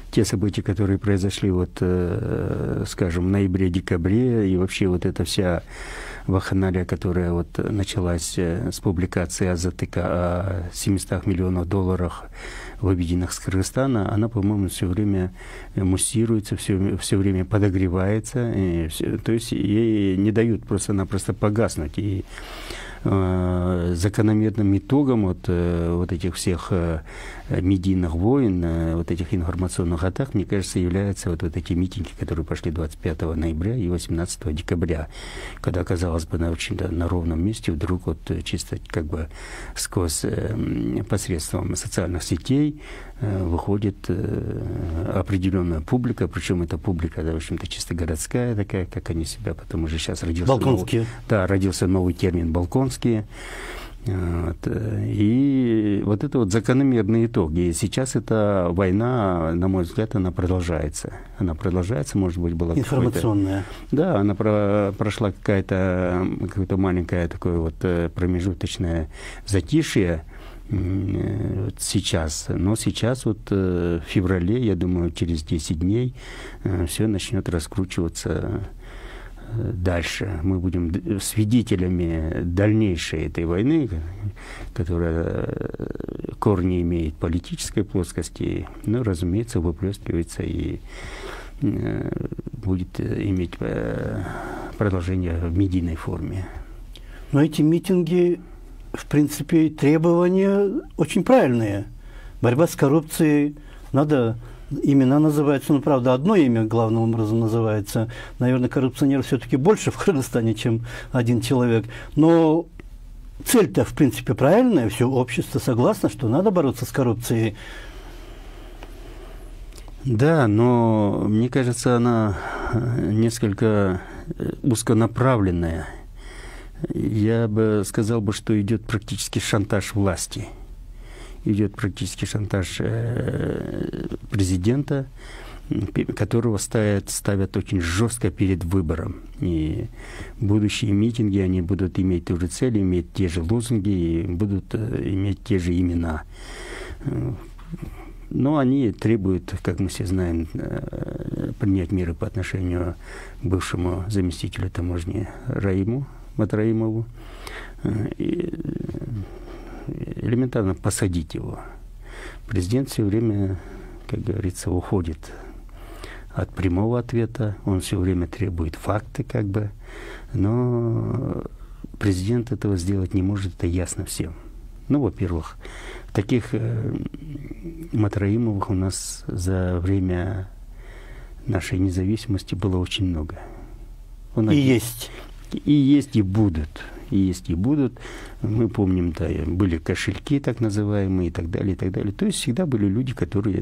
те события, которые произошли, вот, скажем, в ноябре-декабре, и вообще вот эта вся вакханалия, которая вот началась с публикации АЗТК о 700 миллионах долларов, выведенных с Кыргызстана, она, по-моему, все время муссируется, все время подогревается, то есть ей не дают просто-напросто погаснуть. И закономерным итогом вот этих всех медийных войн, вот этих информационных атак, мне кажется, являются вот эти митинги, которые пошли 25 ноября и 18 декабря, когда, казалось бы, на ровном месте вдруг вот чисто как бы сквозь посредством социальных сетей выходит определенная публика, причем эта публика, в общем-то, чисто городская такая, как они себя, потом уже сейчас родился родился новый термин «балконские». Вот. И вот это вот закономерный итог. И сейчас эта война, на мой взгляд, она продолжается. Она продолжается, может быть, была информационная. Да, она прошла какое-то маленькое такое вот промежуточное затишье сейчас. Но сейчас вот в феврале, я думаю, через 10 дней все начнет раскручиваться дальше. Мы будем свидетелями дальнейшей этой войны, которая корни имеет политической плоскости, но, разумеется, выплескивается и будет иметь продолжение в медийной форме. Но эти митинги, в принципе, требования очень правильные. Борьба с коррупцией, надо... Имена называются, ну, правда, одно имя главным образом называется. Наверное, коррупционеров все-таки больше в Кыргызстане, чем один человек. Но цель-то, в принципе, правильная. Все общество согласно, что надо бороться с коррупцией. Да, но мне кажется, она несколько узконаправленная. Я бы сказал, что идет практически шантаж власти. Идет практически шантаж президента, которого ставят очень жестко перед выбором. И будущие митинги, они будут иметь ту же цель, иметь те же лозунги, и будут иметь те же имена. Но они требуют, как мы все знаем, принять меры по отношению к бывшему заместителю таможни Раиму Матраимову. Элементарно посадить его. Президент все время, как говорится, уходит от прямого ответа, он все время требует факты, как бы, но президент этого сделать не может, это ясно всем. Ну, во-первых, таких Матраимовых у нас за время нашей независимости было очень много. Есть, и будут. Есть и будут. Мы помним, да, были кошельки так называемые и так далее, и так далее. То есть всегда были люди, которые...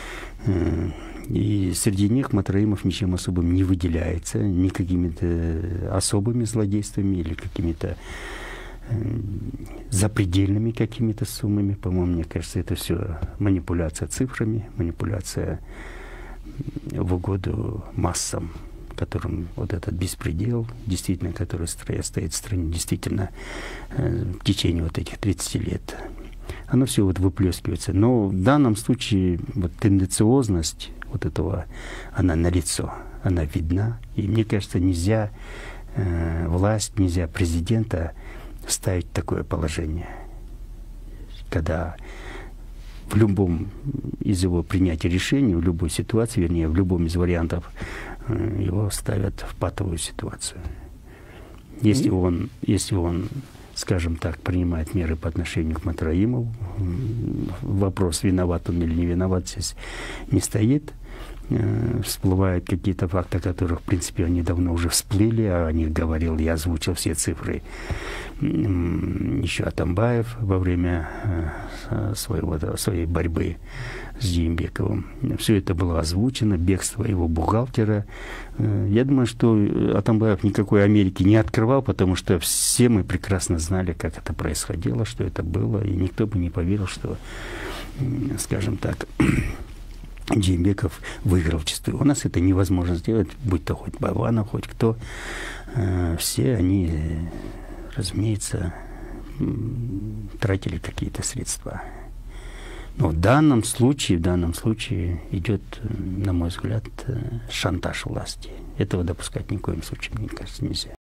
И среди них Матраимов ничем особым не выделяется, ни какими-то особыми злодействами или какими-то запредельными какими-то суммами. По-моему, мне кажется, это все манипуляция цифрами, манипуляция в угоду массам, которым вот этот беспредел, действительно, который стоит в стране, действительно, в течение вот этих 30 лет, оно все вот выплескивается. Но в данном случае вот тенденциозность вот этого, она налицо, она видна. И мне кажется, нельзя власть, нельзя президента ставить в такое положение, когда в любом из его принятия решений, в любой ситуации, вернее, в любом из вариантов, его ставят в патовую ситуацию. Если он, скажем так, принимает меры по отношению к Матраимову, вопрос, виноват он или не виноват, здесь не стоит. Всплывают какие-то факты, о которых, в принципе, они давно уже всплыли, а о них говорил, я озвучил все цифры. Еще Атамбаев во время своей борьбы с Джеймбековым. Все это было озвучено, бегство его бухгалтера. Я думаю, что Атамбаев никакой Америки не открывал, потому что все мы прекрасно знали, как это происходило, что это было, и никто бы не поверил, что, скажем так, Джеймбеков выиграл чистую. У нас это невозможно сделать, будь то хоть Баванов, хоть кто. Все они, разумеется, тратили какие-то средства. Но в данном случае идет, на мой взгляд, шантаж власти. Этого допускать ни в коем случае, мне кажется, нельзя.